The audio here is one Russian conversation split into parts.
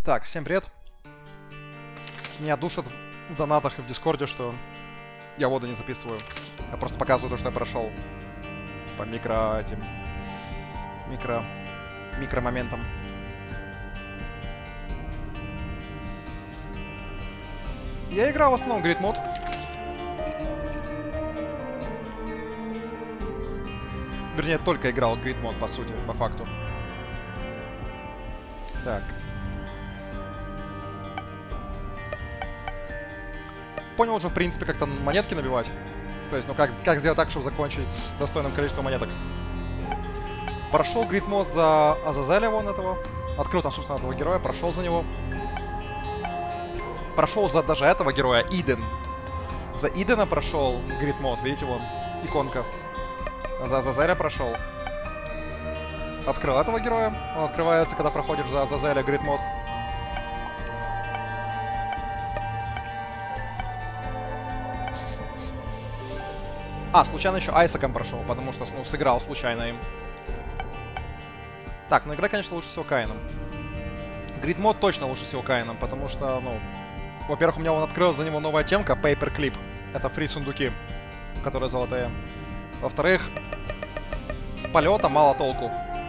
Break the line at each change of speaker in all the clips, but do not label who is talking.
Так, всем привет. Меня душат в донатах и в дискорде, что я воду не записываю. Я просто показываю то, что я прошел. Типа микромоментом. Я играл в основном Grid Mod. Вернее, только играл Grid Mod, по сути, по факту. Так. Понял уже, в принципе, как-то монетки набивать. То есть, ну как сделать так, чтобы закончить с достойным количеством монеток. Прошел Grid Mod за Азазеля вон этого. Открыл там, собственно, этого героя, прошел за него. Прошел за даже этого героя, Иден. За Идена прошел Grid Mod, видите, вон, иконка. За Азазеля прошел. Открыл этого героя. Он открывается, когда проходишь за Азазеля Grid Mod. А, случайно еще Айсаком прошел, потому что, ну, сыграл случайно им. Так, ну игра, конечно, лучше всего Каином. Grid Mod точно лучше всего Каином, потому что, ну... Во-первых, у меня вон открылась за него новая темка, Paperclip. Это фри-сундуки, которые золотые. Во-вторых, с полета мало толку.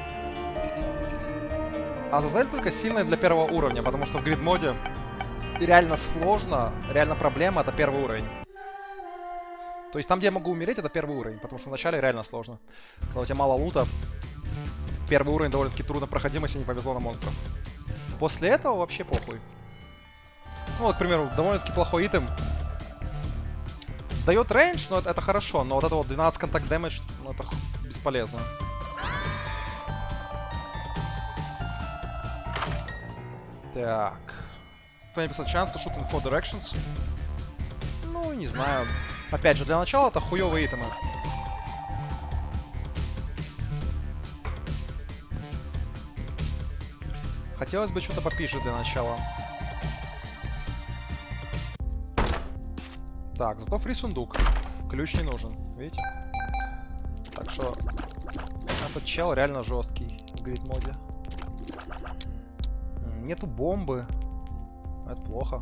Азазель только сильный для первого уровня, потому что в Grid Mod реально сложно, реально проблема — это первый уровень. То есть там, где я могу умереть, это первый уровень, потому что вначале реально сложно. Когда у тебя мало лута, первый уровень довольно-таки трудно проходим, если не повезло на монстров. После этого вообще похуй. Ну вот, к примеру, довольно-таки плохой итем. Дает рейндж, но это хорошо, но вот это вот 12 контакт дэмэдж, ну это бесполезно. Так. Кто написал chance to shoot in 4 directions? Ну, не знаю. Опять же, для начала это хуёвые итемы. Хотелось бы что-то попиже для начала. Так, зато фри сундук. Ключ не нужен, видите? Так что этот чел реально жесткий в Grid Mod. Нету бомбы. Это плохо.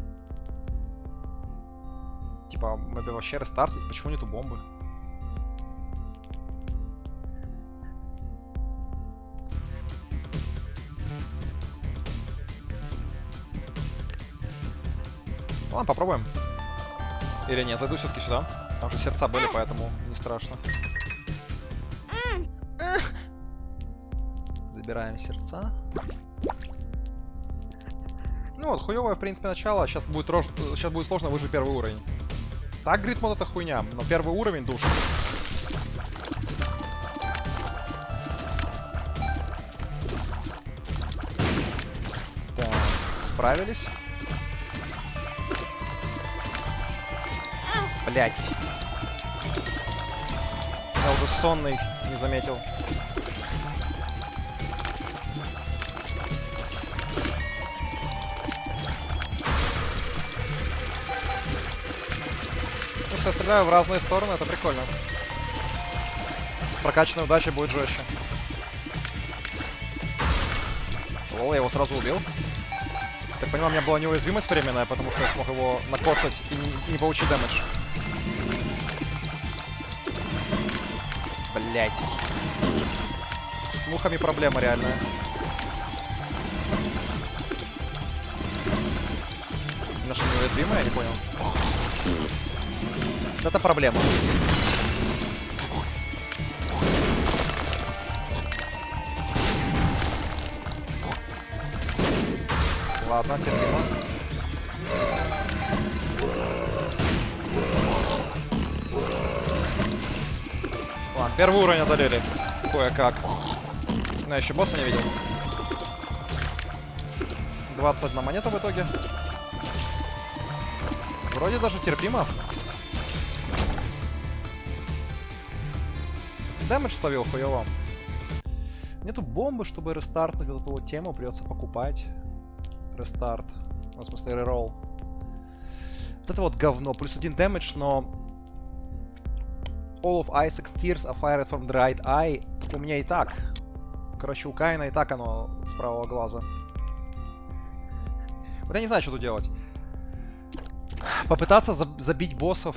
Типа, мы бы вообще рестартить. Почему нету бомбы? Ладно, попробуем. Или нет, зайду все-таки сюда. Там же сердца были, поэтому не страшно. Забираем сердца. Ну вот, хуёвое, в принципе, начало. Сейчас будет сложно выжить первый уровень. Так, Grid Mod это хуйня, но первый уровень душит. Так, справились. Блять. Я уже сонный, не заметил. Я стреляю в разные стороны, это прикольно. С прокачанной удачей будет жестче. Лол, я его сразу убил. Так понимаю, у меня была неуязвимость временная, потому что я смог его накоцать и не получить дэмэдж. Блять. С мухами проблема реальная. Наша неуязвимая, я не понял. Это проблема. Ладно, терпимо. Ладно, первый уровень одолели. Кое-как. Но я еще босса не видел. 21 монета в итоге. Вроде даже терпимо. Дэмэдж ставил хуёво. Нету бомбы, чтобы рестартнуть вот эту вот тему, придется покупать. Рестарт. Ну, в смысле, реролл. Вот это вот говно. Плюс 1 дэмэдж, но... All of Isaac's tears are fired from the right eye. У меня и так. Короче, у Каина и так оно с правого глаза. Вот я не знаю, что тут делать. Попытаться забить боссов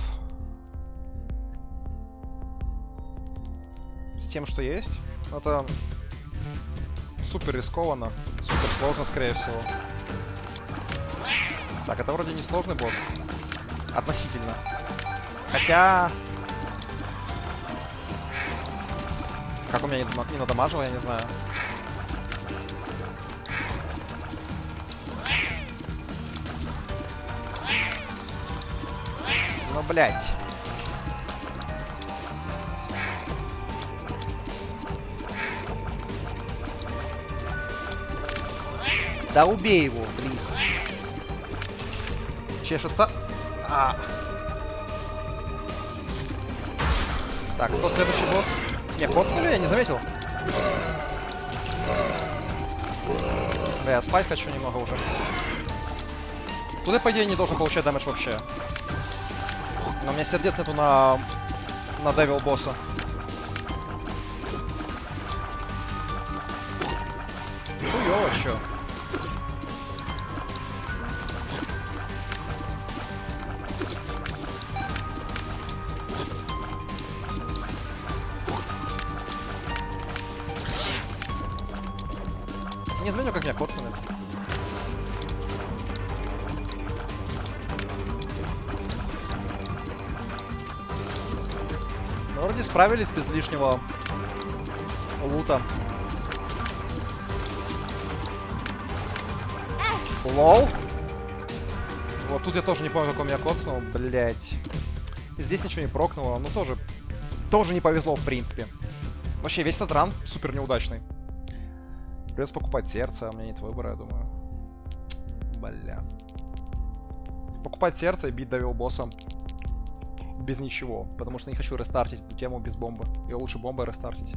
с тем, что есть. Это супер рискованно. Супер сложно, скорее всего. Так, это вроде не сложный босс. Относительно. Хотя... Как он меня не надамажил, я не знаю. Ну, блядь. Да убей его, плиз. Чешется. Так, кто следующий босс? Не, коцнули, я не заметил. Да, я спать хочу немного уже. Туда, по идее, не должен получать дэмэдж вообще. Но у меня сердец нету на девил босса. Хуёво, чё? Не заметил, как меня коцнули. Ну, вроде справились без лишнего лута. Лол. Вот тут я тоже не помню, как он меня коцнул. Блять. И здесь ничего не прокнуло. Ну, тоже не повезло, в принципе. Вообще, весь этот ран супер неудачный. Придется покупать сердце, а у меня нет выбора, я думаю. Бля. Покупать сердце и бить давил босса без ничего. Потому что не хочу рестартить эту тему без бомбы. Ее лучше бомбой рестартить.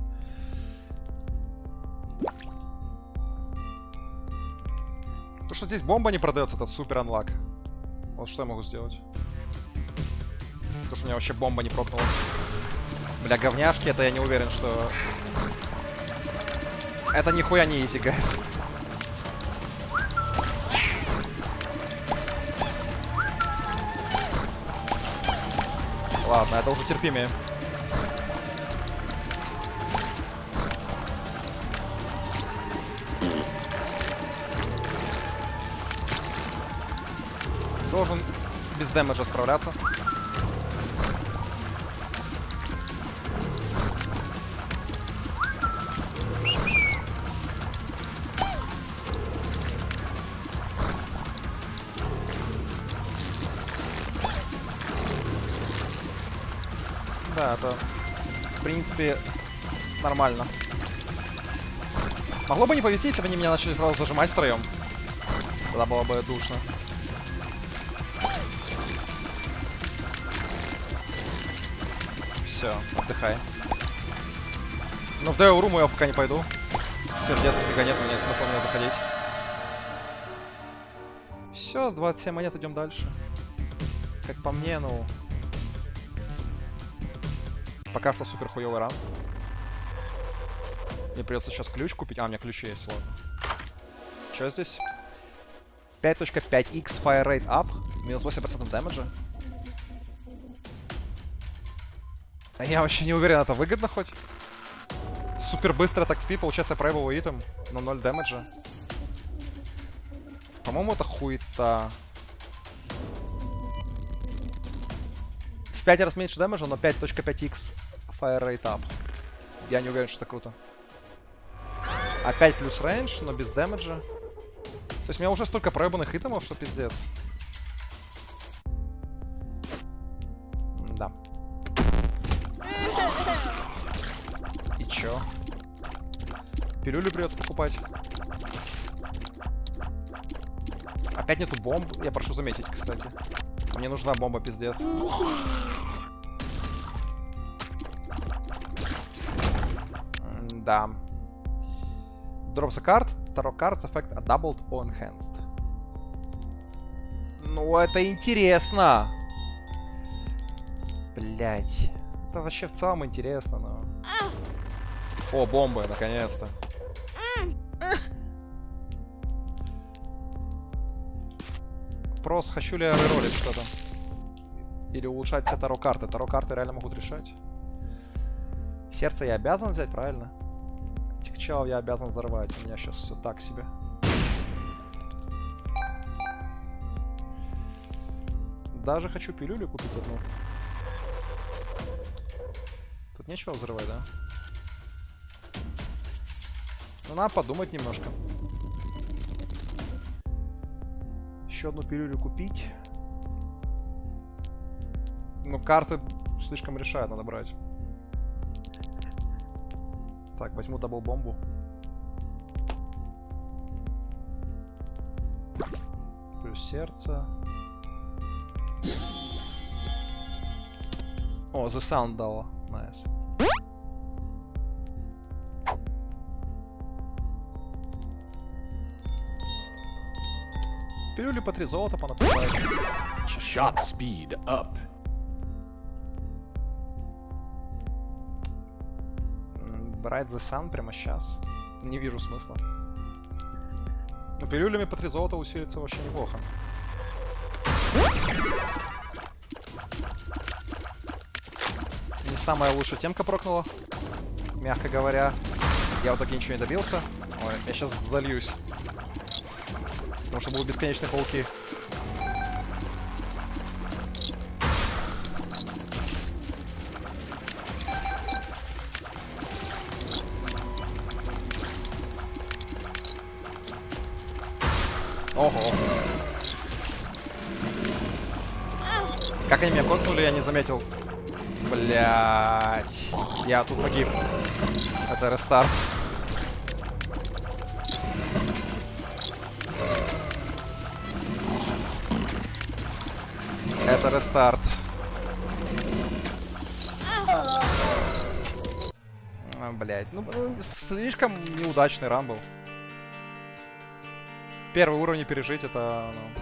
То, что здесь бомба не продается, это супер анлак. Вот что я могу сделать. То, что у меня вообще бомба не прокнула. Бля, говняшки, это я не уверен, что... Это нихуя не изи, гайс. Ладно, это уже терпимее. Должен без дэмэджа справляться. Да, это, в принципе, нормально. Могло бы не повезти, если бы они меня начали сразу зажимать втроем. Тогда было бы душно. Все, отдыхай. Но в Део Руму я пока не пойду. Сердец фига нет, мне нет смысла в него заходить. Все, с 27 монет идем дальше. Как по мне, ну... Пока что супер хуёвый ран. Мне придется сейчас ключ купить. А, у меня ключи есть, ладно. Что здесь? 5.5x Fire Rate Up. Минус 8% дэмэджа. А я вообще не уверен, это выгодно хоть. Супер быстро атак спи, получается я проебал итем, но 0 дэмэджа. По-моему, это хуета. В 5 раз меньше дэмэджа, но 5.5x Fire Rate Up. Я не уверен, что это круто. Опять плюс рейндж, но без дэмэджа. То есть у меня уже столько проебанных итемов, что пиздец. Да. И чё? Пилюлю придется покупать. Опять нету бомб. Я прошу заметить, кстати. Мне нужна бомба, пиздец. Да. Drops a card. Tarot cards effect a doubled or enhanced. Ну, это интересно. Блять. Это вообще в целом интересно, но... О, бомбы, наконец-то. Вопрос, хочу ли я реролить что-то. Или улучшать все таро-карты. Таро-карты реально могут решать. Сердце я обязан взять, правильно? Тикчал я обязан взорвать. У меня сейчас все так себе. Даже хочу пилюлю купить одну. Тут нечего взрывать, да? Ну, надо подумать немножко. Еще одну пилюлю купить. Ну, карты слишком решают, надо брать. Так, возьму дабл-бомбу. Плюс сердце. О, The Sound дала. Найс. Пилюли по 3 золота понаписать.
Shot speed up.
Брать The Sun прямо сейчас. Не вижу смысла. Но пилюлями по 3 золота усилится вообще неплохо. Не самая лучшая темка прокнула. Мягко говоря. Я в итоге ничего не добился. Ой, я сейчас зальюсь. Потому что будут бесконечные пауки. Ого. Как они меня коцнули, я не заметил. Блять. Я тут погиб. Это рестарт. Это рестарт. Блять. Ну, слишком неудачный ран был. Первый уровень пережить, это... Ну...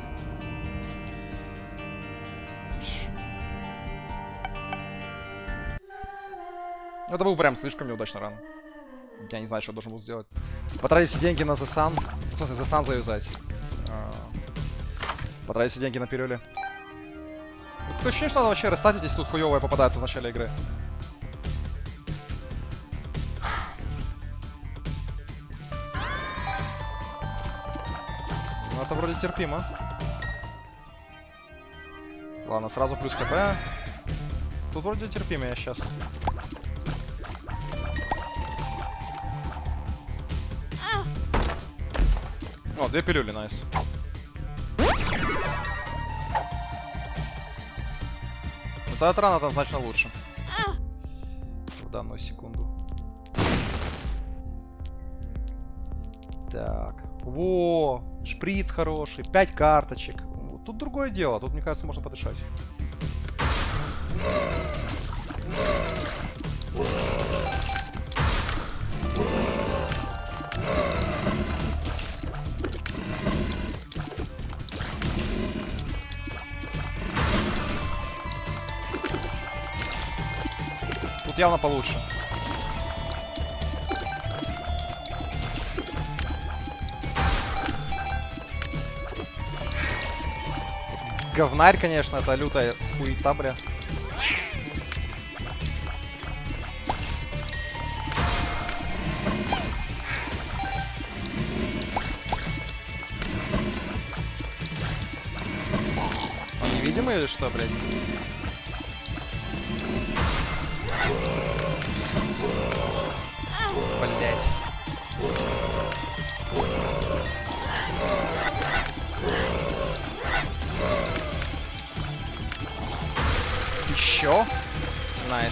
Это был прям слишком неудачный ран. Я не знаю, что я должен был сделать. Потратить все деньги на The Sun. В смысле, The Sun заюзать. Потратить все деньги на пилюли. Такое ощущение, что надо вообще рестатить, если тут хуёвое попадается в начале игры. Ну, это вроде терпимо. Ладно, сразу плюс КП. Тут вроде терпимо я сейчас. О, 2 пилюли, найс. Вот этот ран однозначно лучше. В данную секунду. Так. Во! Шприц хороший. 5 карточек. Тут другое дело. Тут, мне кажется, можно подышать. Тут явно получше. Говнарь, конечно, это лютая хуета, бля. Он невидимый или что, блядь? Блядь. Еще? Найс.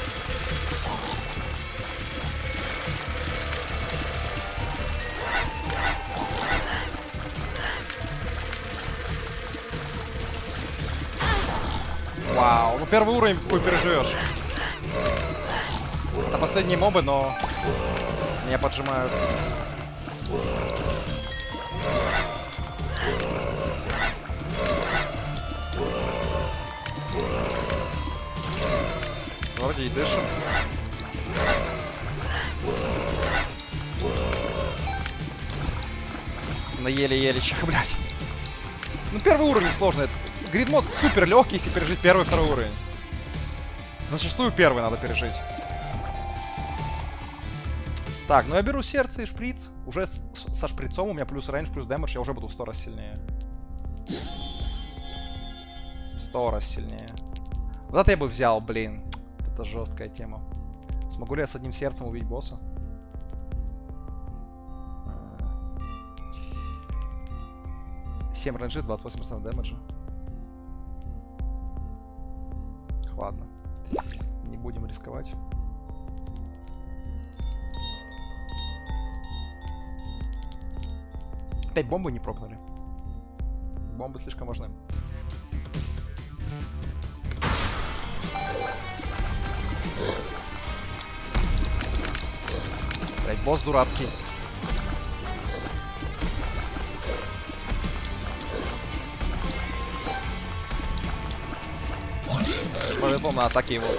Вау, ну первый уровень хуй переживешь. Это последние мобы, но меня поджимают. Вроде и дышим. На еле-еле чих, блядь. Ну, первый уровень сложный. Грид-мод супер легкий, если пережить первый и второй уровень. Зачастую первый надо пережить. Так, ну я беру сердце и шприц. Уже со шприцом у меня плюс рейндж, плюс дэмэдж. Я уже буду в 100 раз сильнее. 100 раз сильнее. Вот это я бы взял, блин. Это жесткая тема. Смогу ли я с одним сердцем убить босса? Семь рейнджи, 28% дэмэджа. Ладно. Не будем рисковать. Опять бомбы не прокнули. Бомбы слишком важны. Блять, босс дурацкий. Повезло на атаке его.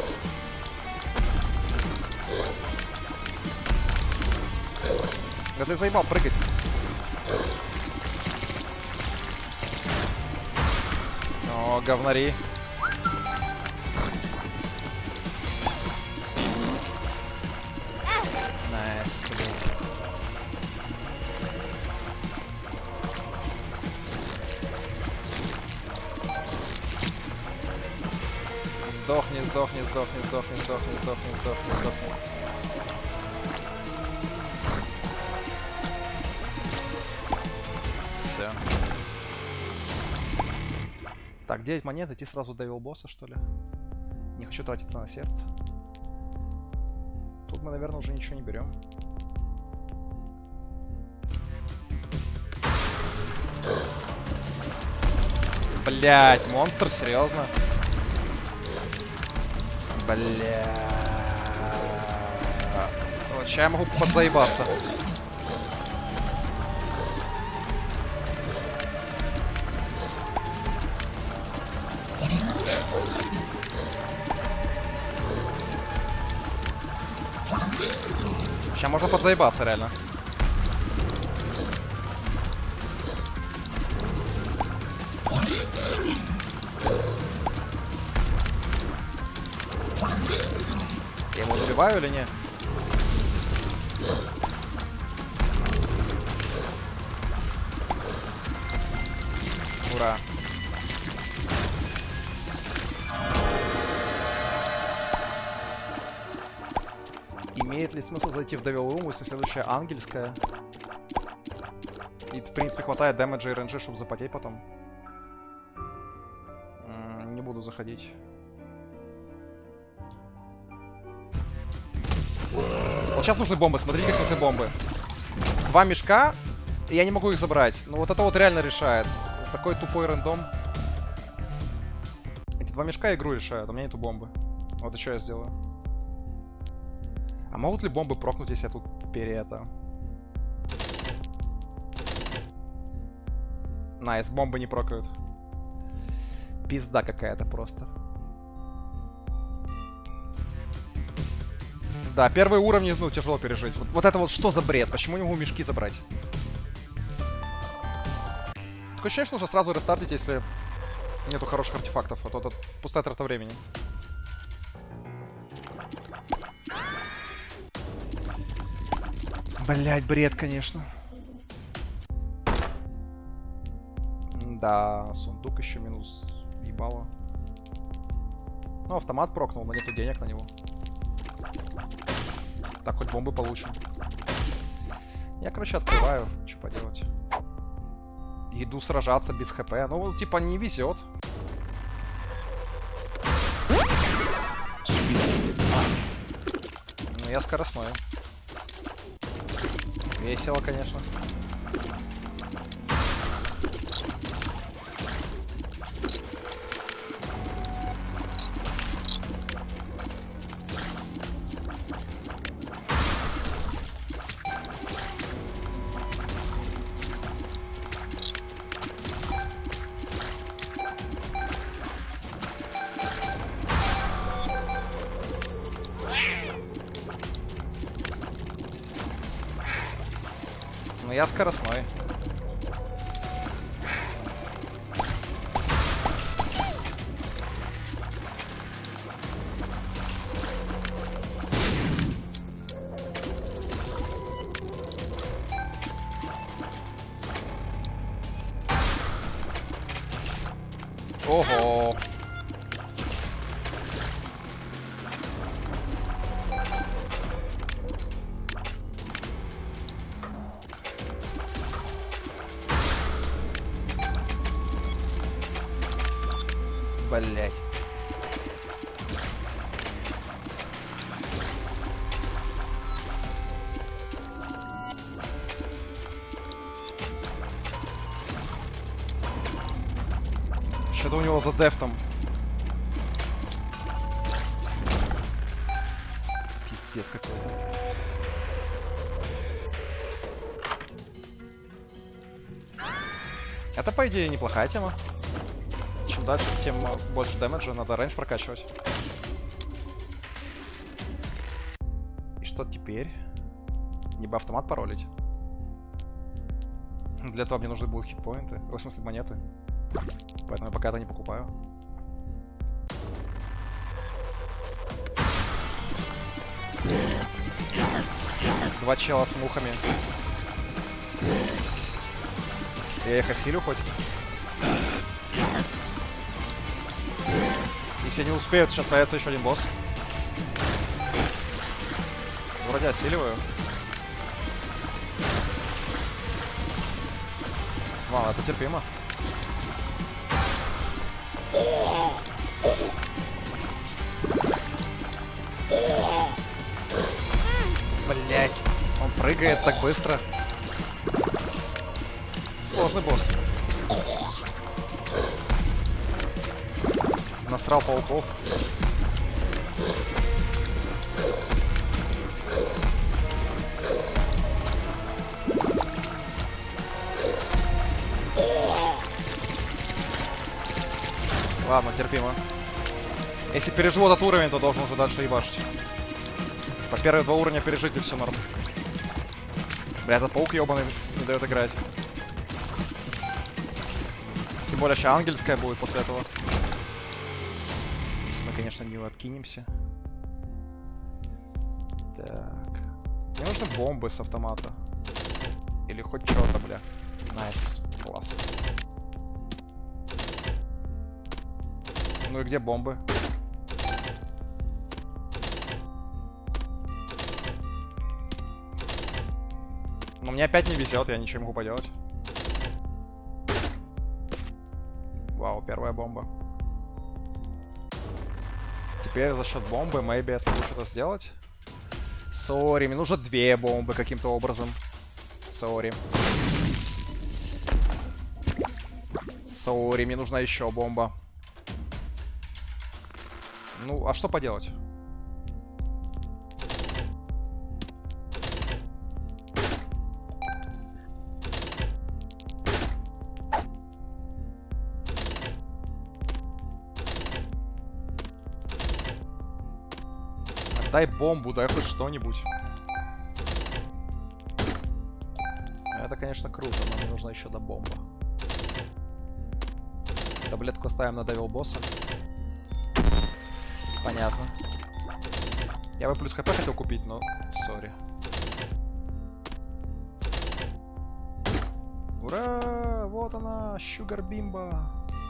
Да ты заебал прыгать. О, говнари. Найс, блядь. Сдохни, сдохни, сдохни, сдохни, сдохни, сдохни, сдохни, сдохни. Все. Так, 9 монет, идти сразу до босса, что ли? Не хочу тратиться на сердце. Тут мы, наверное, уже ничего не берем. Блять, монстр, серьезно? Бля. Вот сейчас я могу подзаебаться. Сейчас можно подзаебаться, реально. Я его добиваю или нет? Ура. Имеет ли смысл зайти в Devil Room, если следующая ангельская? И, в принципе, хватает дэмэджа и рейнджи, чтобы запотеть потом. Не буду заходить. Вот сейчас нужны бомбы, смотрите, как нужны бомбы. 2 мешка, и я не могу их забрать. Ну вот это вот реально решает. Такой тупой рандом. Эти 2 мешка игру решают, а у меня нету бомбы. Вот и что я сделаю. А могут ли бомбы прокнуть, если я тут это? Найс, бомбы не прокают. Пизда какая-то просто. Да, первые уровни, ну, тяжело пережить. Вот это вот что за бред? Почему не могу мешки забрать? Такое ощущение, что нужно сразу рестартить, если нету хороших артефактов, а то это пустая трата времени. Блять, бред, конечно. Да, сундук еще минус ебало. Ну, автомат прокнул, но нету денег на него. Так, хоть бомбы получим. Я, короче, открываю. Что поделать? Иду сражаться без хп. Ну, типа, не везет. Ну, я скоростной. Весело, конечно. Ну, я скоростной. О. Блять. Что-то у него за деф там. Пиздец какой-то. Это, по идее, неплохая тема. Чем дальше, тем больше дэмэджа. Надо рейндж прокачивать. И что теперь? Либо автомат паролить. Для этого мне нужны будут хитпоинты. В смысле, монеты. Поэтому я пока это не покупаю. Два чела с мухами. Я их осилю хоть. Если не успеют, сейчас появится еще один босс. Вроде осиливаю. Ладно, это терпимо. Блять, он прыгает так быстро. Сложный босс. Насрал пауков. Ладно, терпимо. Если переживу этот уровень, то должен уже дальше ебашить. По первые два уровня пережить и все норм. Бля, этот паук ебаный не дает играть. Тем более, сейчас ангельская будет после этого. Если мы, конечно, не откинемся. Так. Мне нужны бомбы с автомата. Или хоть что-то, бля. Найс. Класс. Ну и где бомбы? Но мне опять не везет, я ничего не могу поделать. Вау, первая бомба. Теперь за счет бомбы, maybe я смогу что-то сделать. Сори, мне нужно две бомбы каким-то образом. Сори. Сори, мне нужна еще бомба. Ну, а что поделать? Дай бомбу, дай хоть что-нибудь. Это, конечно, круто, но мне нужна еще до бомба. Таблетку оставим на Devil босса. Понятно. Я бы плюс хп хотел купить, но сори. Ура! Вот она, Sugar Bimba.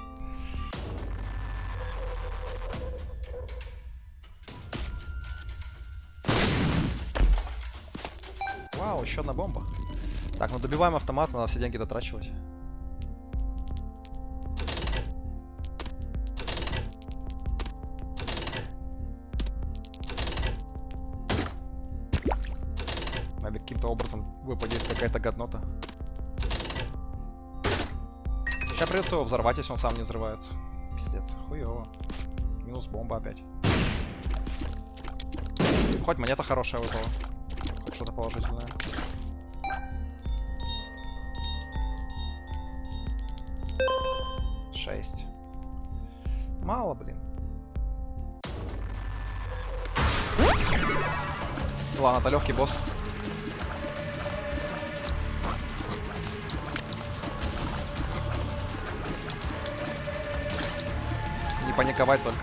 Вау, еще одна бомба. Так, ну добиваем автомат, надо все деньги дотрачивать. Каким-то образом выпадет какая-то годнота. Сейчас придется его взорвать, если он сам не взрывается. Пиздец, хуёво. Минус бомба опять. Хоть монета хорошая выпала. Хоть что-то положительное. Шесть. Мало, блин. Ладно, это легкий босс. Не паниковать только.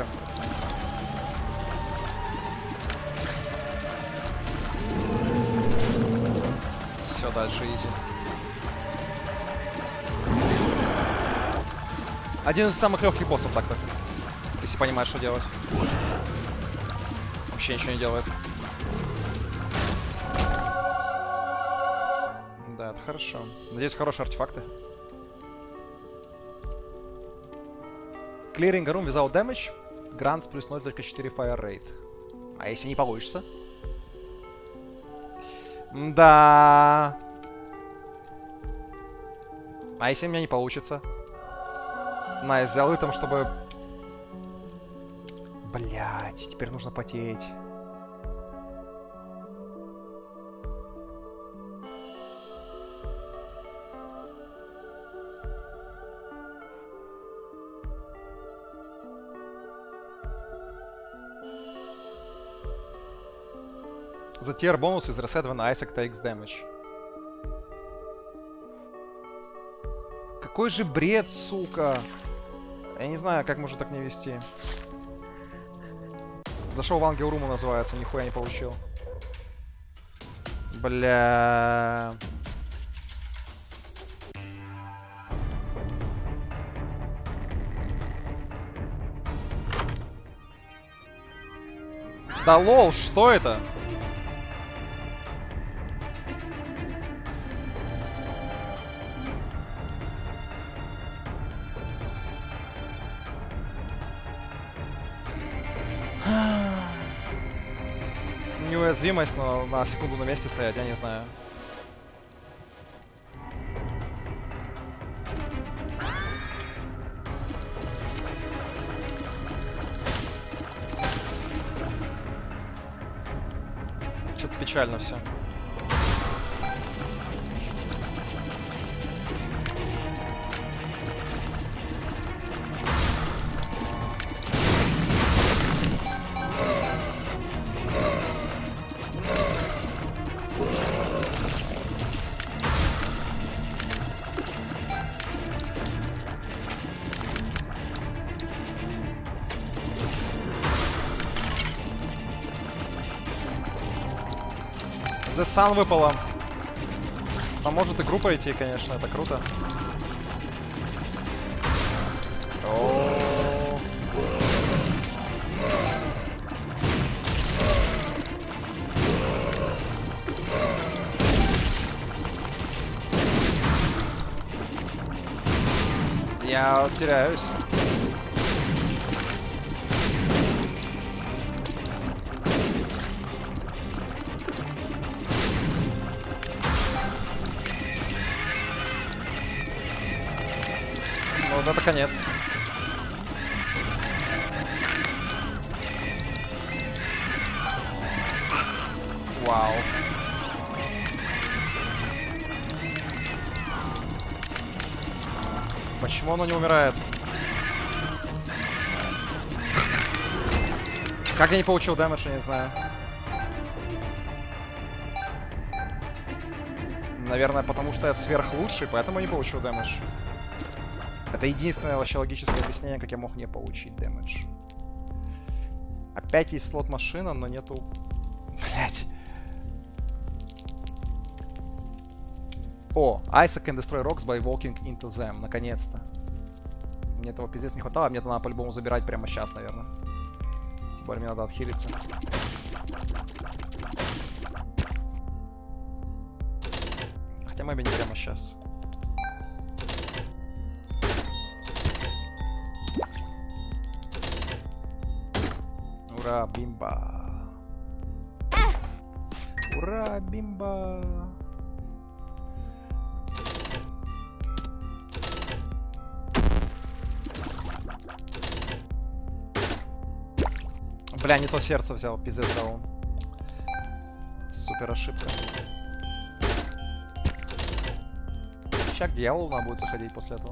Все, дальше изи. Один из самых легких боссов так-то. Если понимаешь, что делать. Вообще ничего не делает. Да, это хорошо. Надеюсь, хорошие артефакты. Clearing a room without damage. Grants плюс 0.4 fire rate. А если не получится? Да. А если у меня не получится? Найс, сделай там, чтобы... Блять, теперь нужно потеть. The tier bonus is reset when Isaac takes damage. Какой же бред, сука! Я не знаю, как можно так не вести. Зашел в Ангел-руму называется, нихуя не получил. Бля. Да лол, что это? Неуязвимость, но на секунду на месте стоять, я не знаю. Что-то печально все. The Sun выпало. Поможет и группа идти, конечно, это круто. О-о-о. Я теряюсь. Вот это конец. Вау. Почему оно не умирает? Как я не получил дэмэдж, я не знаю. Наверное, потому что я сверхлучший, поэтому не получил дэмэдж. Это единственное вообще логическое объяснение, как я мог не получить дэмэдж. Опять есть слот-машина, но нету... Блять. О, Isaac can destroy rocks by walking into them. Наконец-то. Мне этого пиздец не хватало, мне это надо по-любому забирать прямо сейчас, наверное. Более мне надо отхилиться. Хотя мэби не прямо сейчас. Ура, бимба. Ура, бимба. Бля, не то сердце взял, пиздец даун. Супер ошибка. Сейчас к дьяволу надо будет заходить после этого.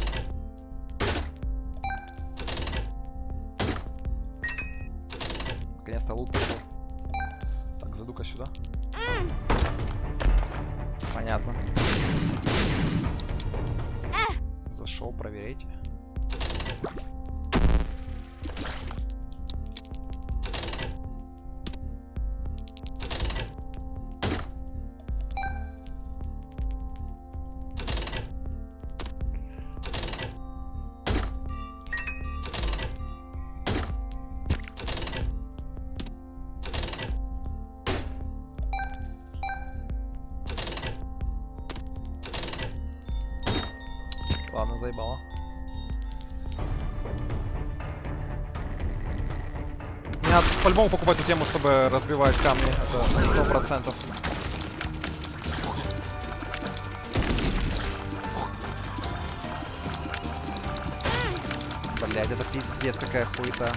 Наконец-то лут пошел. Так, зайду-ка сюда. Понятно. Зашел, проверить. заебало. Мне надо по-любому покупать эту тему, чтобы разбивать камни. Это 100%. Блядь, это пиздец какая хуета.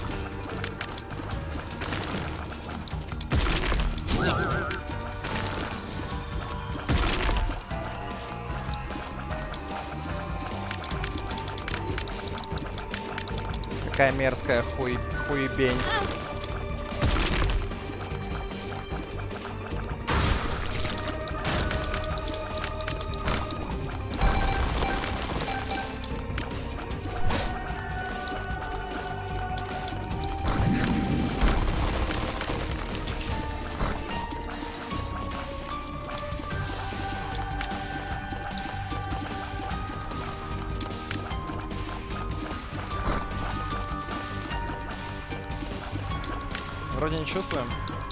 Какая мерзкая хуебень. Вроде не чувствуем.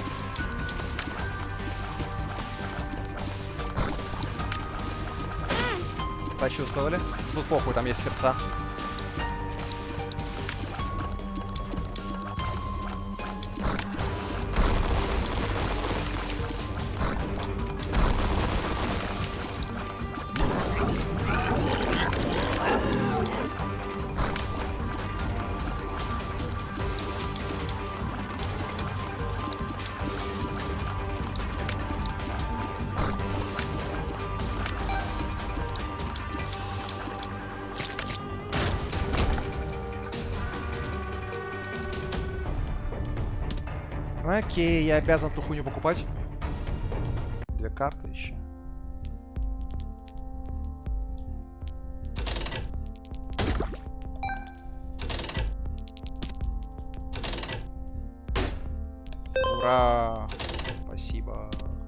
Почувствовали. Тут похуй, там есть сердца. Окей, я обязан ту хуйню покупать. 2 карты еще. Ура! Спасибо.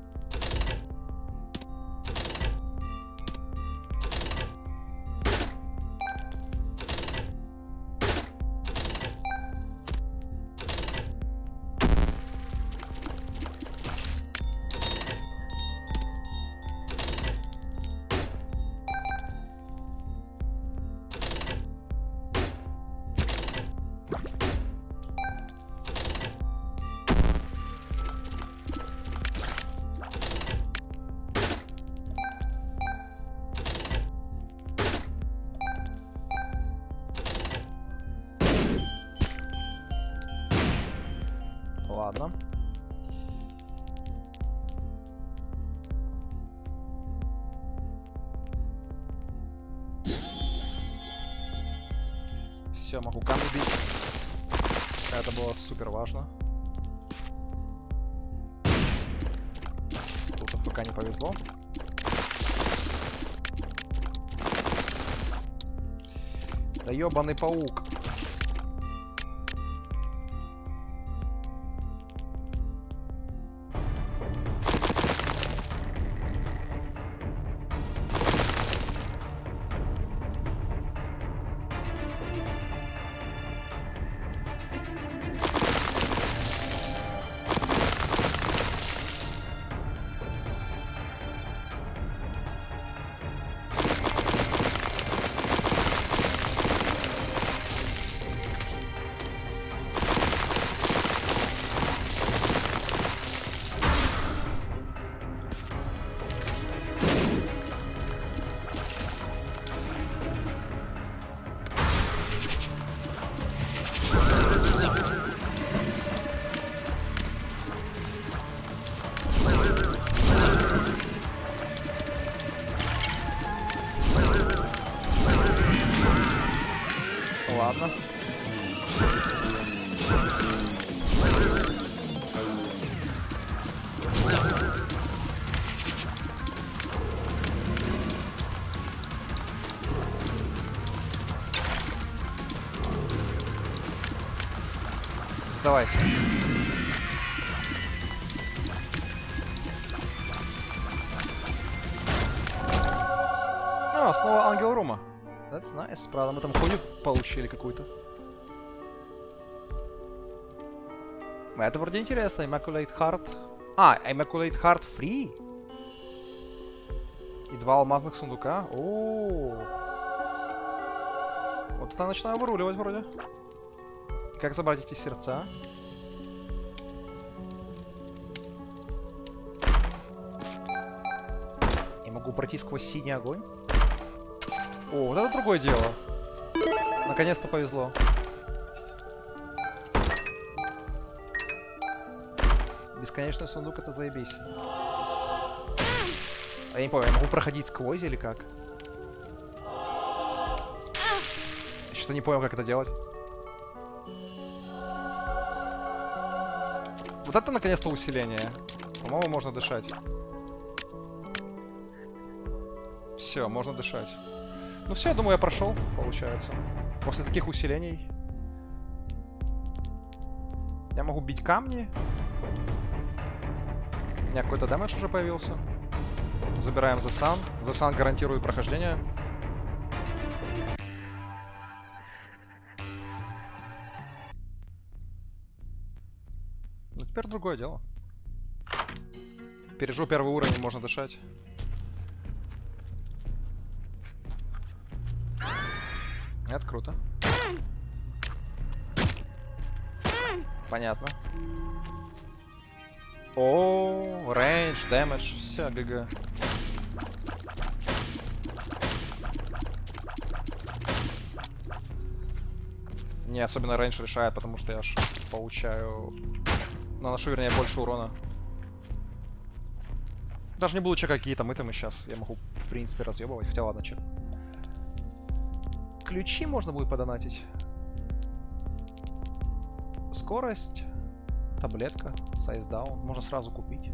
Ладно. Все, могу камни бить. Это было супер важно. Тут АФК не повезло. Да ёбаный паук. Ладно. Сдавайся. А, снова ангел Рума. That's nice. Правда, мы там хуйню получили какую-то. Это вроде интересно. Immaculate Heart. А, Immaculate Heart free? И 2 алмазных сундука? О, как-то начинаю выруливать вроде. Как забрать эти сердца? Я могу пройти сквозь синий огонь? О, вот это другое дело. Наконец-то повезло. Бесконечный сундук — это заебись. А я не помню, я могу проходить сквозь или как? Что-то не понял, как это делать. Вот это наконец-то усиление. По-моему, можно дышать. Все, можно дышать. Ну все, я думаю, я прошел, получается. После таких усилений. Я могу бить камни. У меня какой-то дэмэдж уже появился. Забираем The Sun. The Sun гарантирует прохождение. Ну теперь другое дело. Пережу первый уровень, можно дышать. Это круто. Понятно. О, рейндж, дэмэдж, все, ГГ. Не, особенно рейндж решает, потому что я аж получаю... Наношу, вернее, больше урона. Даже не буду чекать какие-то итемы сейчас. Я могу, в принципе, разъебывать. Хотя ладно, чек. Ключи можно будет подонатить. Скорость. Таблетка. Size down. Можно сразу купить.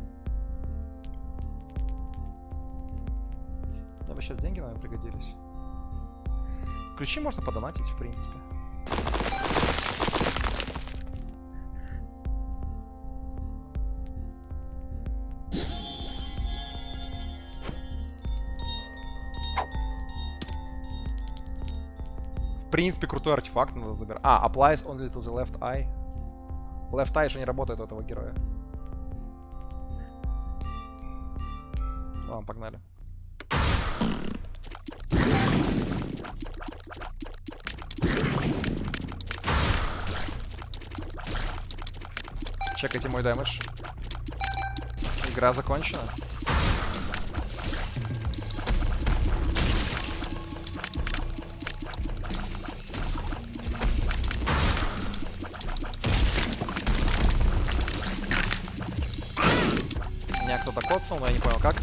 Мне бы сейчас деньги, наверное, пригодились. Ключи можно подонатить, в принципе. В принципе, крутой артефакт надо забирать. А, applies only to the left eye. Left eye же не работает у этого героя. Ладно, погнали. Чекайте мой дэмэдж. Игра закончена. Меня кто-то коцнул, но я не понял как.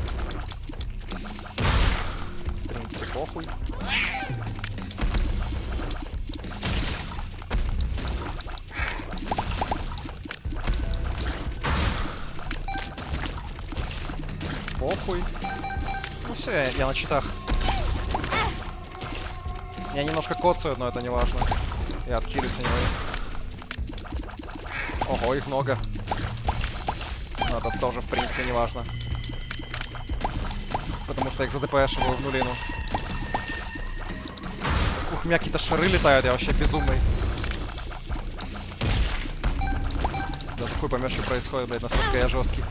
В принципе, похуй. Похуй. Ну все, я на читах. Я немножко коцаю, но это не важно. Я отхилюсь anyway. Ого, их много. Но это тоже, в принципе, не важно. Потому что я их задпшиваю в нулину. Ух, у меня какие-то шары летают, я вообще безумный. Даже хуй поймешь, что происходит, блядь, насколько я жесткий.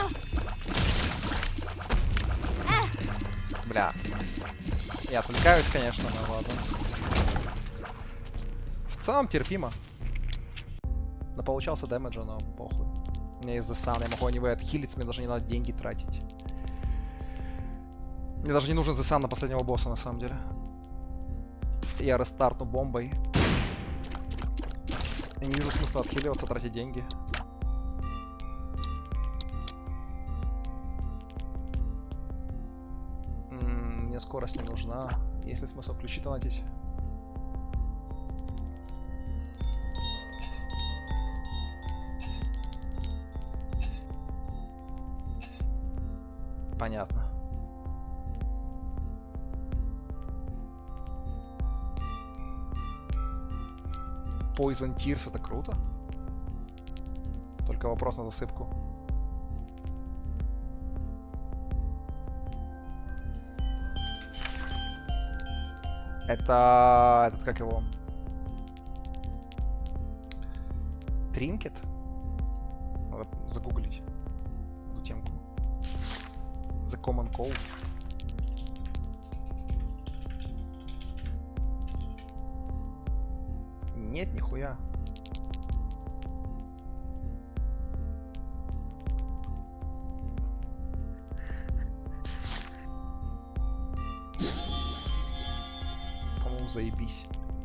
Бля. Я отвлекаюсь, конечно, но ладно. В целом терпимо. Но получался дэмэджа, но похуй. У меня есть The Sun, я могу anyway отхилиться, мне даже не надо деньги тратить. Мне даже не нужен The Sun на последнего босса, на самом деле. Я рестартну бомбой. Я не вижу смысла отхиливаться, тратить деньги. Мне скорость не нужна. Есть ли смысл ключи донатить? Понятно. Poison Tears — это круто. Только вопрос на засыпку. Это... Этот, как его? Тринкет? Надо загуглить эту темку. The Common Cold. Нет, нихуя. По-моему, заебись.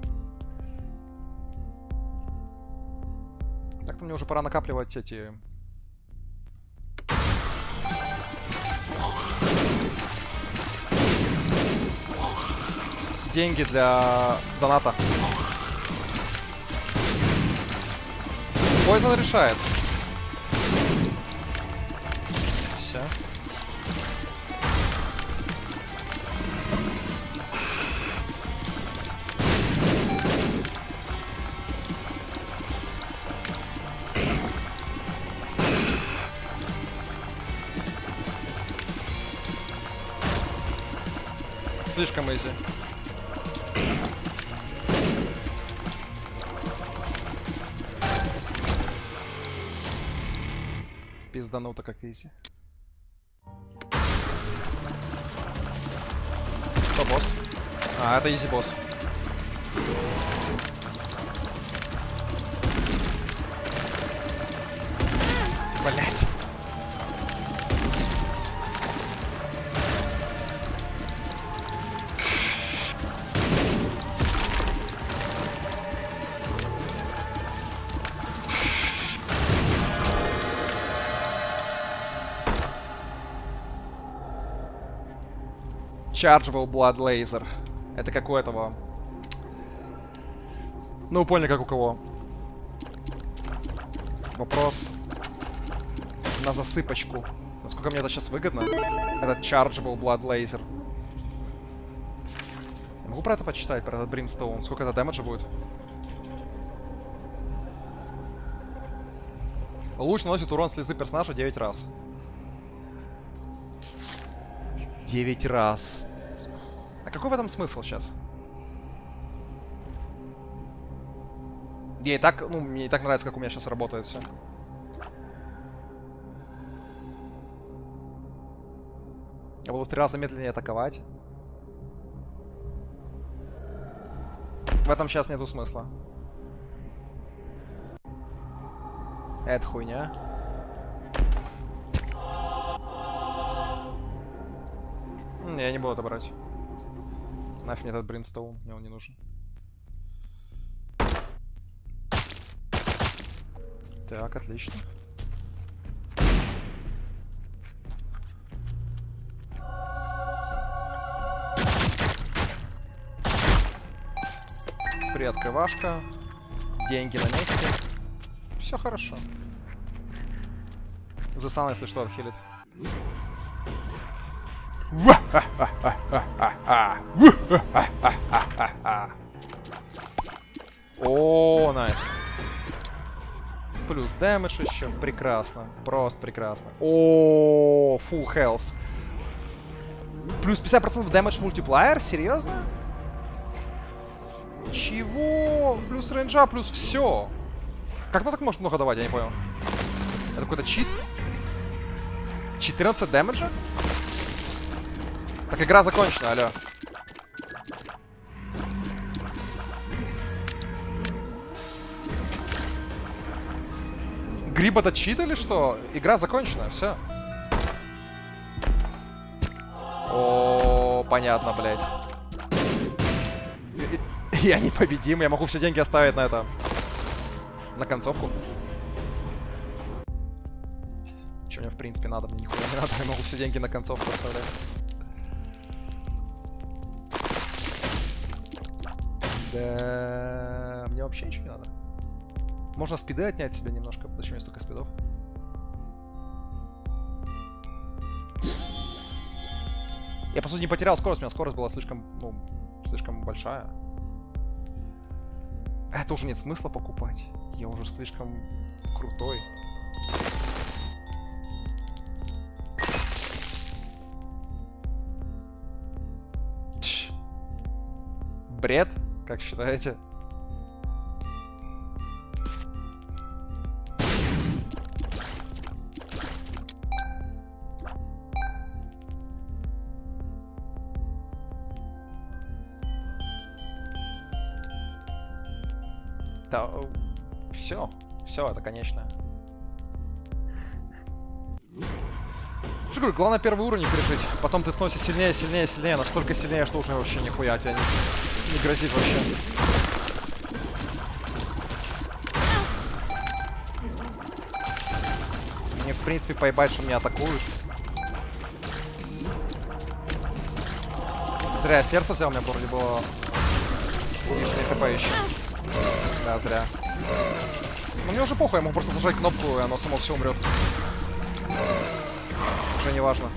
Так-то мне уже пора накапливать эти... деньги для доната. Poison решает. Все. Слишком изи. Пиздануто как изи. Кто босс? А, это изи босс. Блять. Chargeable Blood Laser. Это как у этого. Ну, поняли, как у кого. Вопрос на засыпочку. Насколько мне это сейчас выгодно? Этот Chargeable Blood Laser. Я могу про это почитать, про этот Brimstone? Сколько это дэмэджа будет? Луч наносит урон слезы персонажа 9 раз. 9 раз. А какой в этом смысл сейчас? Мне и так, ну, мне и так нравится, как у меня сейчас работает все. Я буду в 3 раза медленнее атаковать. В этом сейчас нету смысла. Это хуйня. Не, я не буду это брать. Нафиг мне этот Brimstone, мне он не нужен. Так, отлично. Приоткрывашка. Деньги на месте. Все хорошо. The Sun, если что, отхилит. О, найс. Плюс дэмэдж еще. Прекрасно. Просто прекрасно. О, full health. Плюс 50% дэмэдж мультиплеер? Серьезно? Чего? Плюс рейнджа, плюс все. Как оно так может много давать, я не понял. Это какой-то чит? 14 дэмэджа? Так игра закончена, алло. Гриб это чит или что? Игра закончена, все. О, понятно, блядь. Я непобедим, я могу все деньги оставить на это. На концовку. Что мне в принципе надо? Мне нихуя не надо, я могу все деньги на концовку оставлять. Да, мне вообще ничего не надо. Можно спиды отнять себе немножко. Зачем мне столько спидов? Я, по сути, не потерял скорость. У меня скорость была слишком, ну, слишком большая. Это уже нет смысла покупать. Я уже слишком крутой. Бред? Как считаете? Это... Все. Все, это конечное. Что говорю, главное первый уровень пережить. Потом ты сносишь сильнее, сильнее, сильнее. Настолько сильнее, что уже вообще нихуя тебя не грозит вообще. Мне в принципе поебать, что меня атакуют. Зря я сердце взял, у меня вроде было лишнее хп еще. Да, зря. Но мне уже похуй, я могу просто зажать кнопку, и оно само все умрет. Уже не важно.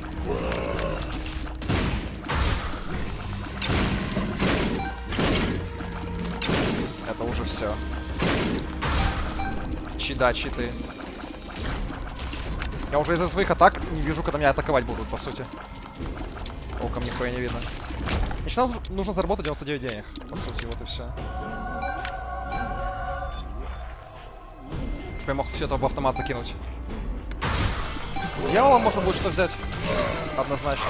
Это уже все. Чида, читы. Я уже из-за своих атак не вижу, когда меня атаковать будут, по сути. Толком нихуя не видно. Мне сейчас нужно заработать 99 денег, по сути, вот и все. Чтобы я мог все это в автомат закинуть. Дьявола можно будет что взять. Однозначно.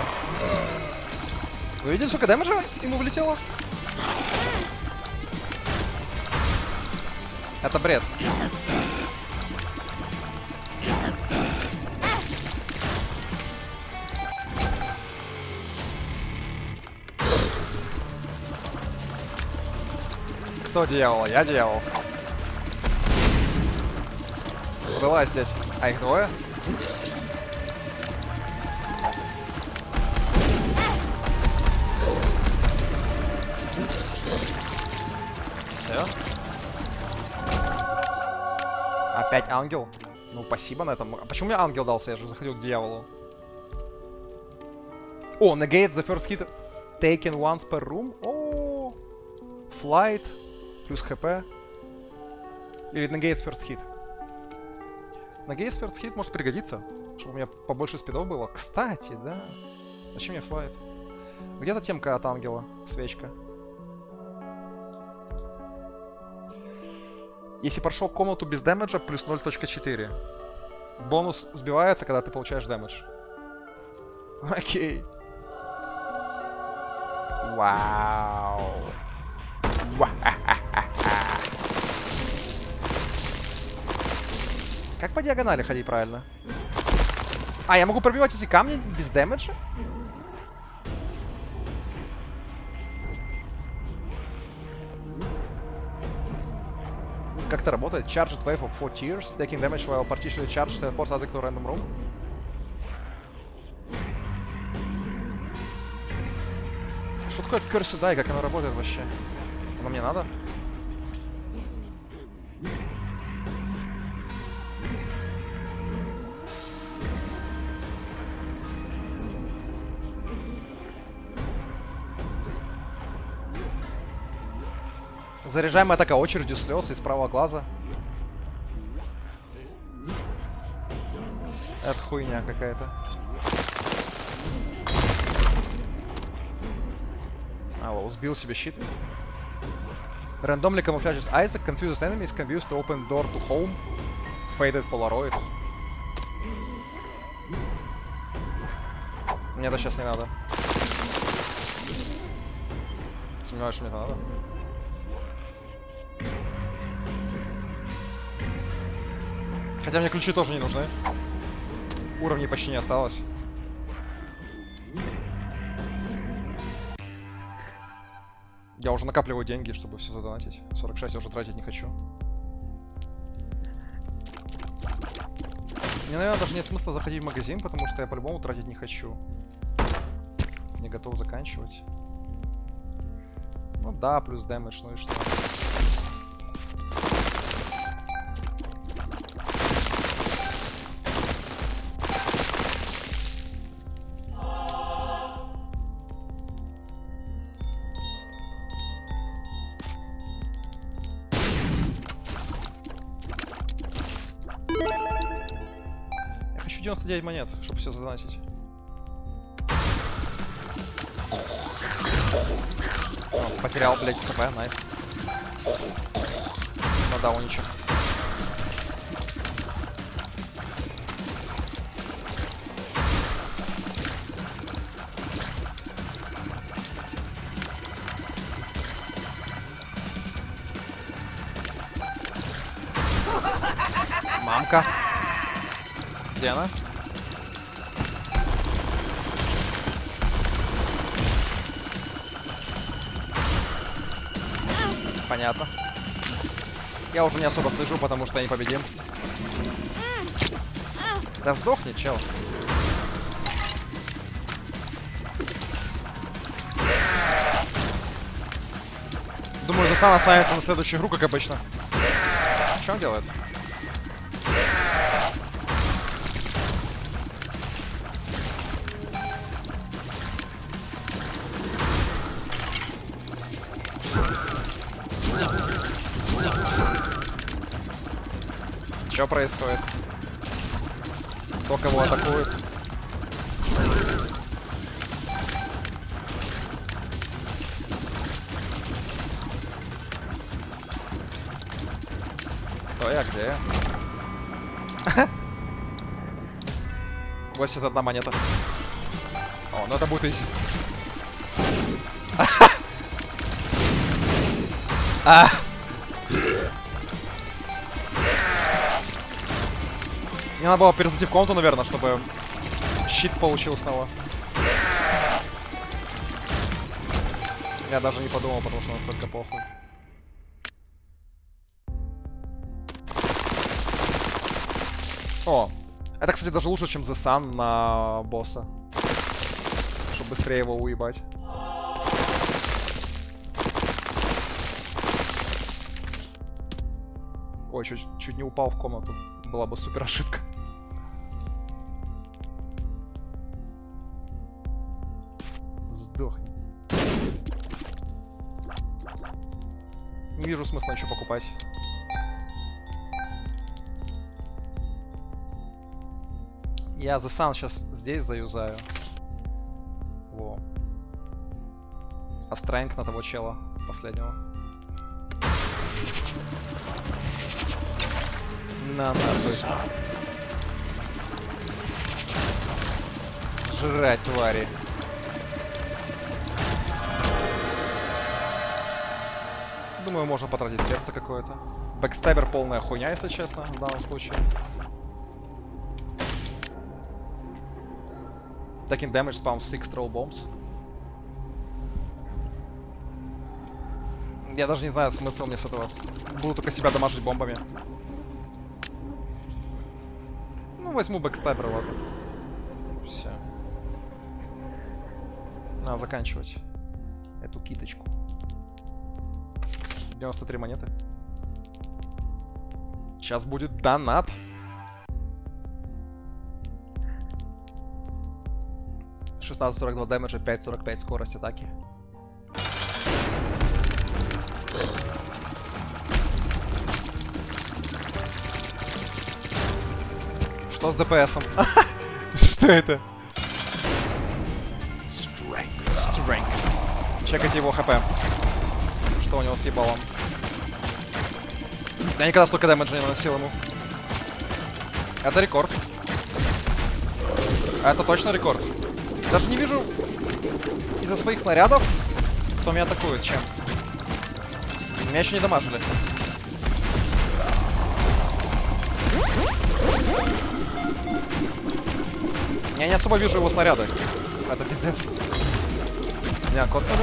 Вы видите, сколько дэмэджа ему влетело? Это бред. Кто дьявол? Я дьявол. Вылазь здесь. А их двое? Все. Опять ангел? Ну, спасибо на этом. А почему мне ангел дался? Я же заходил к дьяволу. О, negates the first hit taken once per room. О, flight. Плюс хп. Или negates first hit. Negates first hit может пригодиться. Чтобы у меня побольше спидов было. Кстати, да. Зачем мне flight? Где-то темка от ангела. Свечка. Если прошел комнату без дэмэджа, плюс 0.4. Бонус сбивается, когда ты получаешь дэмэдж. Окей. Вау. Как по диагонали ходить правильно? А, я могу пробивать эти камни без дэмэджа? Как это работает? Charged wave of 4 tiers, taking damage while partially charged, force addict to random room. Что такое Cursed Die, как оно работает вообще? Оно мне надо? Заряжаемая атака очередью слез из правого глаза. Это хуйня какая-то. А, вот, сбил себе щит. Randomly camouflages Isaac, confuses enemies, confused to open door to home. Faded Polaroid. Мне это сейчас не надо. Сомневаюсь, что мне это надо. Хотя мне ключи тоже не нужны. Уровней почти не осталось. Я уже накапливаю деньги, чтобы все задонатить. 46 я уже тратить не хочу. Мне, наверное, даже нет смысла заходить в магазин, потому что я по-любому тратить не хочу. Не готов заканчивать. Ну да, плюс дэмэдж, ну и что? Я хочу 99 монет, чтобы все задонатить. О, потерял, блядь, хп, найс. Ну да, ничего. Мамка. Где она? Понятно. Я уже не особо слежу, потому что я не победим. Да сдохни, чел. Думаю, Засан останется на следующую игру, как обычно. Что он делает? Что происходит? Кто кого атакует? Кто я? Где я? 81 монета. О, ну это будет изи. Мне надо было перезайти в комнату, наверное, чтобы щит получил снова. Я даже не подумал, потому что настолько похуй. О, это, кстати, даже лучше, чем The Sun на босса. Чтобы быстрее его уебать. Ой, чуть не упал в комнату. Была бы супер ошибка. Сдохни. Не вижу смысла ничего покупать. Я The Sun сейчас здесь заюзаю. Во. А Strength на того чела последнего. На нахуй. Жрать, твари. Думаю, можно потратить сердце какое-то. Бэкстабер полная хуйня, если честно, в данном случае. Taking damage spawns 6 troll bombs. Я даже не знаю, смысл мне с этого. Буду только себя дамажить бомбами. Ну, возьму бэкстабер, ладно. Все. Надо заканчивать эту киточку. 93 монеты. Сейчас будет донат. $16.42 дэмэджа, 5.45 скорость атаки. Что с ДПСом? Что это? Strength. Чекайте его хп. Что у него с ебалом? Я никогда столько дэмэджа не наносил ему. Это рекорд. Это точно рекорд. Даже не вижу из-за своих снарядов, кто меня атакует, чем. Меня еще не дамажили. Я не особо вижу его снаряды. Это пиздец. Меня коцнули.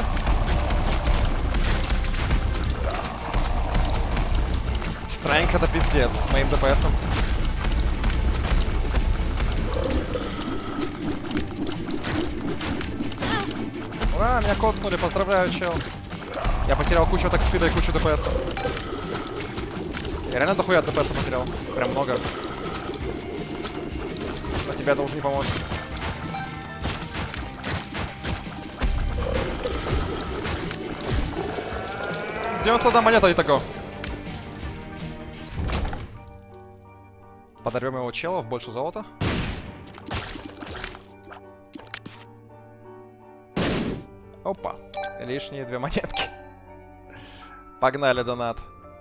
Страйнг это пиздец с моим ДПСом. Ура, меня коцнули, поздравляю, чел. Я потерял кучу атак спида и кучу ДПС. Я реально дохуя ДПС потерял. Прям много. Но тебе это уже не поможет. 91 монета итого. Подорвем его челов, больше золота. Опа. Лишние 2 монетки. Погнали донат.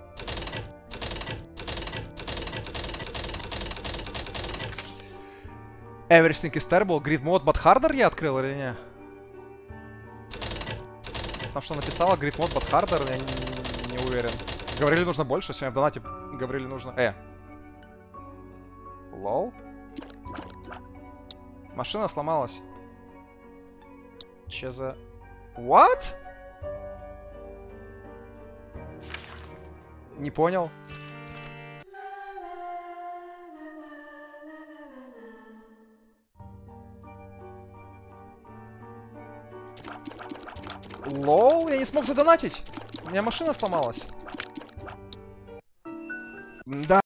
Everything is terrible. Grid mode, but harder я открыл или не? Там что написала? Grid mode, but harder? Я не уверен. Говорили, нужно больше. Сегодня в донате говорили, нужно... Лол. Машина сломалась. Че за... What? Не понял. Лол, я не смог задонатить. У меня машина сломалась. Да.